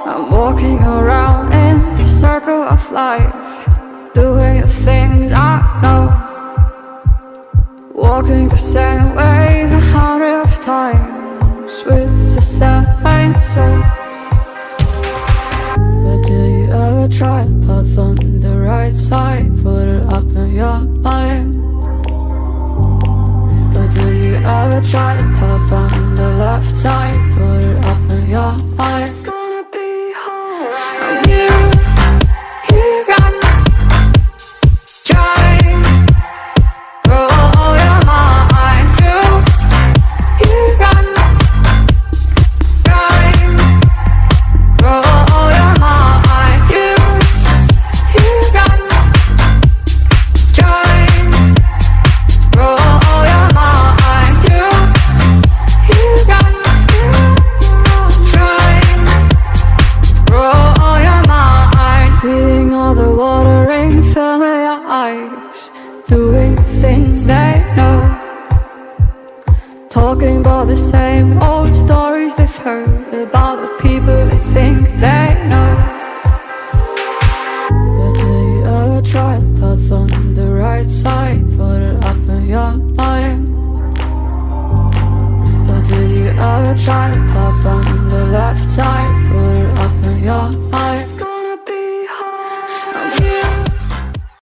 I'm walking around in the circle of life, doing the things I know, walking the same ways 100 times with the same soul. But do you ever try to path on the right side, put it up in your mind? But do you ever try to path on the left side, put it up in your mind? It's gonna be alright. You got try roll your mind. You got try roll your mind. You got try roll your mind. You got try roll your mind. Seeing all the watering fill your eyes, doing things they know, talking about the same old stories they've heard.